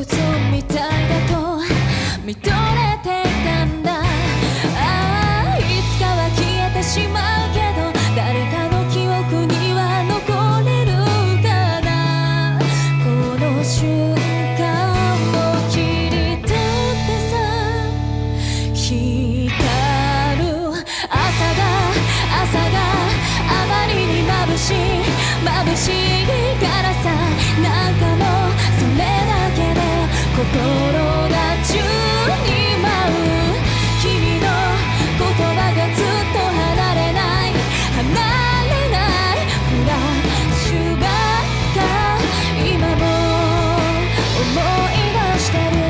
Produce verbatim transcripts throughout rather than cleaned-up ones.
物みたいだと認めてたんだ。ああ、いつかは消えてしまうけど誰かの記憶には残れるかな。この瞬間を切り取ってさ、光る朝が朝があまりに眩しい眩しいからさ、なんかもうそれだけで心が宙に舞う。君の言葉がずっと離れない離れないフラッシュバックが今も思い出してる。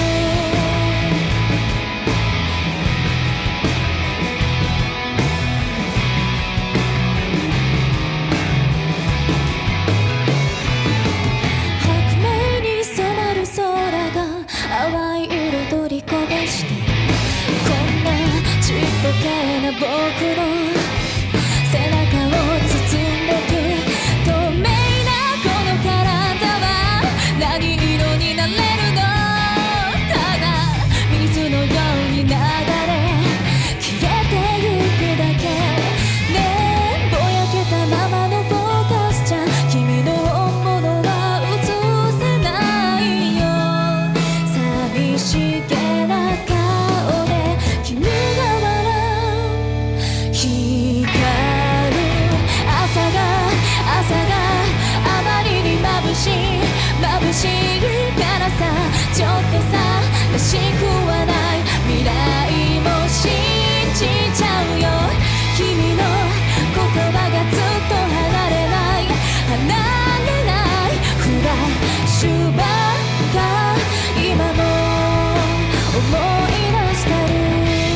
淡い色取りこぼしてこんなちっぽけな僕の背中を包んでく透明なこの体は何色になれるの。ただ水のように流れ消えてゆくだけね。ぼやけたままのフォーカスじゃ君の本物は映せないよ。寂しげな顔で君が笑う。光る朝が朝があまりに眩しい眩しいからさ、ちょっとさらしくはない未来も信じちゃうよ。君の言葉がずっと離れない離れないフラッシュバックが今も思い出してる。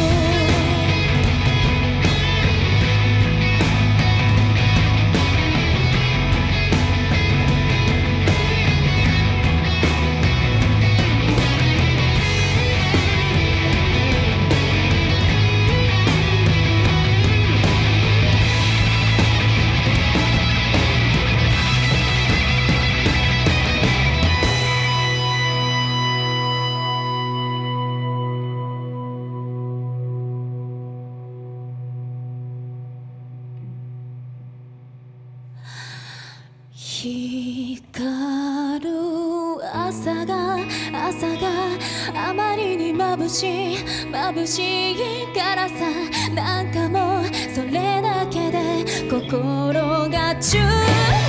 光る朝が朝があまりに眩しい眩しいからさ、なんかもうそれだけで心が宙